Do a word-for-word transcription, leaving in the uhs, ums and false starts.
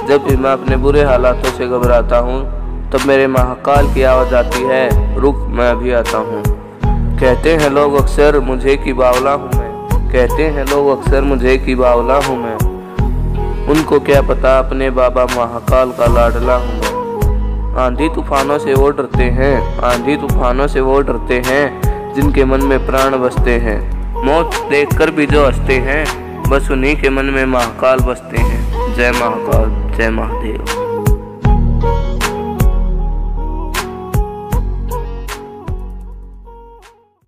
जब भी मैं अपने बुरे हालातों से घबराता हूँ तब मेरे महाकाल की आवाज़ आती है, रुक मैं अभी आता हूँ। कहते हैं लोग अक्सर मुझे कि बावला हूँ मैं, कहते हैं लोग अक्सर मुझे कि बावला हूँ मैं, उनको क्या पता अपने बाबा महाकाल का लाडला हूँ मैं। आंधी तूफानों से वो डरते हैं, आंधी तूफानों से वो डरते हैं जिनके मन में प्राण बसते हैं। मौत देखकर भी जो हंसते हैं बस उन्हीं के मन में महाकाल बसते हैं। जय महाकाल, जय महादेव।